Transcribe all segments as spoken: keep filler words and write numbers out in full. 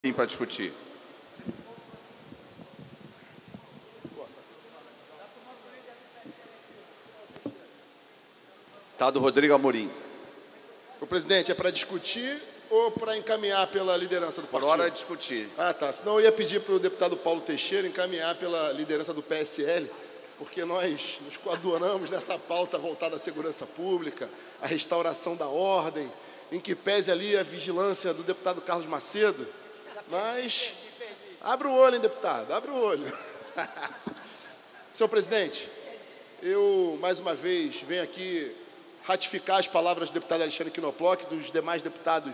para discutir. Deputado Rodrigo Amorim. O presidente, é para discutir ou para encaminhar pela liderança do partido? Por hora é discutir. Ah, tá. Senão eu ia pedir para o deputado Paulo Teixeira encaminhar pela liderança do P S L, porque nós nos coadunamos nessa pauta voltada à segurança pública, à restauração da ordem, em que pese ali a vigilância do deputado Carlos Macedo. Mas, abre o olho, hein, deputado, abre o olho. Senhor presidente, eu, mais uma vez, venho aqui ratificar as palavras do deputado Alexandre Knoploch e dos demais deputados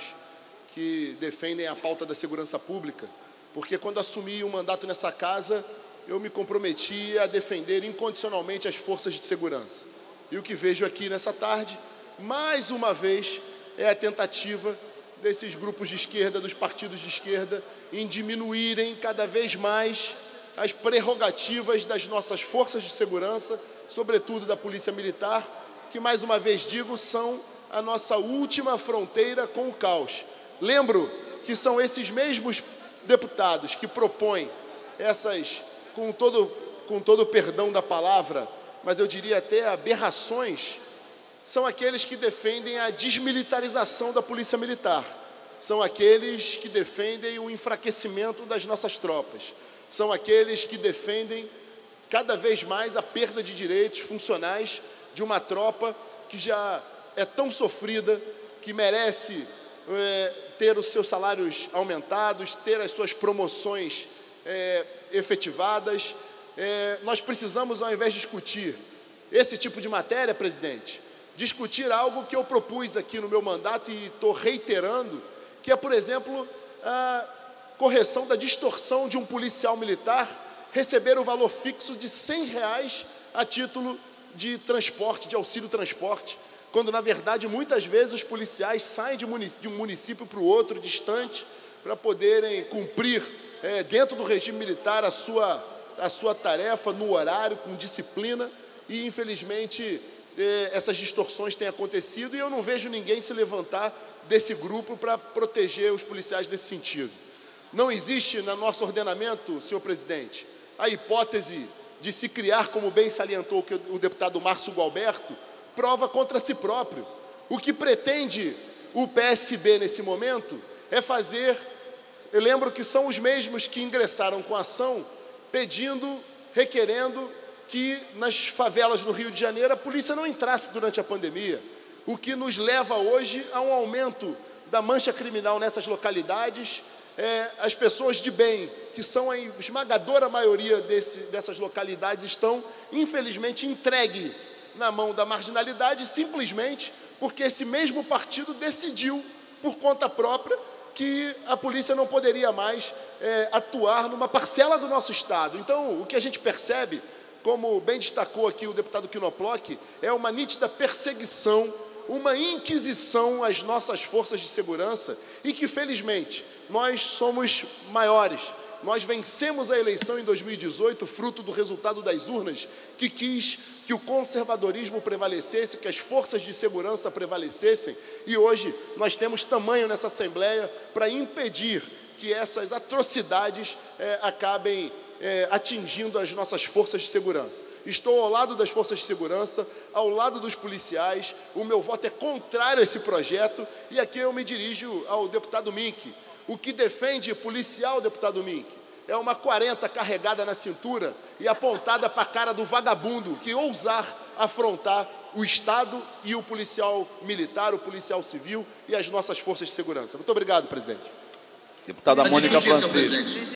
que defendem a pauta da segurança pública, porque quando assumi o mandato nessa casa, eu me comprometi a defender incondicionalmente as forças de segurança. E o que vejo aqui nessa tarde, mais uma vez, é a tentativa desses grupos de esquerda, dos partidos de esquerda, em diminuírem cada vez mais as prerrogativas das nossas forças de segurança, sobretudo da Polícia Militar, que, mais uma vez digo, são a nossa última fronteira com o caos. Lembro que são esses mesmos deputados que propõem essas, com todo, com todo o perdão da palavra, mas eu diria até aberrações, são aqueles que defendem a desmilitarização da Polícia Militar, são aqueles que defendem o enfraquecimento das nossas tropas, são aqueles que defendem cada vez mais a perda de direitos funcionais de uma tropa que já é tão sofrida, que merece é, ter os seus salários aumentados, ter as suas promoções é, efetivadas. É, nós precisamos, ao invés de discutir esse tipo de matéria, presidente, discutir algo que eu propus aqui no meu mandato e estou reiterando, que é, por exemplo, a correção da distorção de um policial militar receber o valor fixo de cem reais a título de transporte, de auxílio transporte, quando, na verdade, muitas vezes os policiais saem de, de um município para o outro, distante, para poderem cumprir, é, dentro do regime militar, a sua, a sua tarefa, no horário, com disciplina, e, infelizmente, é, essas distorções têm acontecido, e eu não vejo ninguém se levantar desse grupo para proteger os policiais nesse sentido. Não existe no nosso ordenamento, senhor presidente, a hipótese de se criar, como bem salientou o deputado Márcio Gualberto, prova contra si próprio. O que pretende o P S B nesse momento é fazer... Eu lembro que são os mesmos que ingressaram com a ação pedindo, requerendo que nas favelas no Rio de Janeiro a polícia não entrasse durante a pandemia, o que nos leva hoje a um aumento da mancha criminal nessas localidades. É, as pessoas de bem, que são a esmagadora maioria desse, dessas localidades, estão, infelizmente, entregues na mão da marginalidade, simplesmente porque esse mesmo partido decidiu, por conta própria, que a polícia não poderia mais é, atuar numa parcela do nosso Estado. Então, o que a gente percebe, como bem destacou aqui o deputado Knoploch, é uma nítida perseguição, uma inquisição às nossas forças de segurança e que, felizmente, nós somos maiores. Nós vencemos a eleição em dois mil e dezoito, fruto do resultado das urnas, que quis que o conservadorismo prevalecesse, que as forças de segurança prevalecessem, e hoje nós temos tamanho nessa Assembleia para impedir que essas atrocidades é, acabem é, atingindo as nossas forças de segurança. Estou ao lado das forças de segurança, ao lado dos policiais, o meu voto é contrário a esse projeto, e aqui eu me dirijo ao deputado Mink. O que defende policial, deputado Mink, é uma quarenta carregada na cintura e apontada para a cara do vagabundo que ousar afrontar o Estado e o policial militar, o policial civil e as nossas forças de segurança. Muito obrigado, presidente. Deputada Mônica Francisco.